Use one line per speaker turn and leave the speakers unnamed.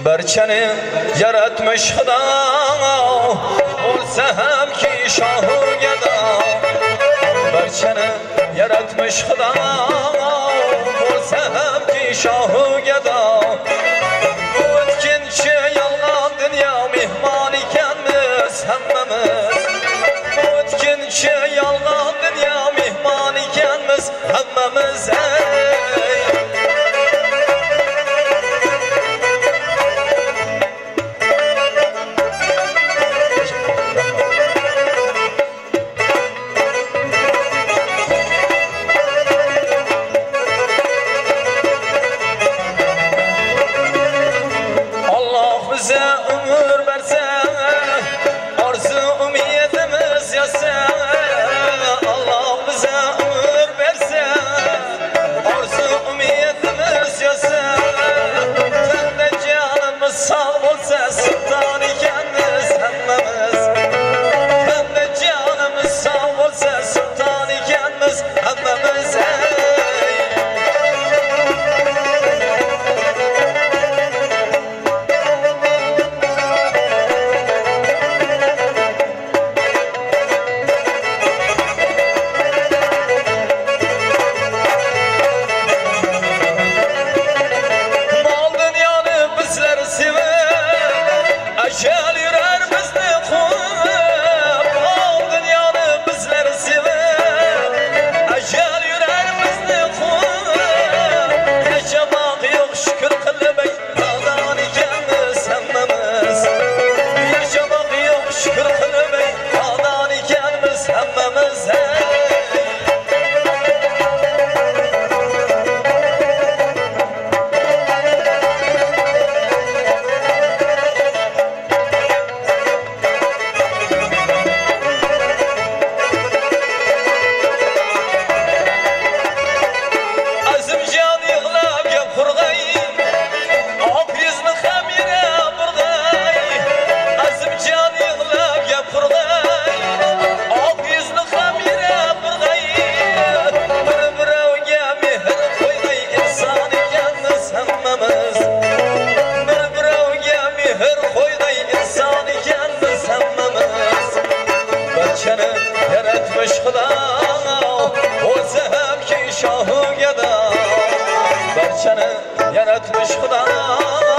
barchani yaratmış Xudo bo'lsa ham ki shohu gado barchani yaratmış Xudo bo'lsa ham ki shohu gado o'tkinchi yolg'on dunyo mehmon ekanmiz hammamiz o'tkinchi yolg'on dunyo mehmon ekanmiz hammamiz yaratmış Xudo bo'lsa ham ki shohu gado barchani yaratmış Xudo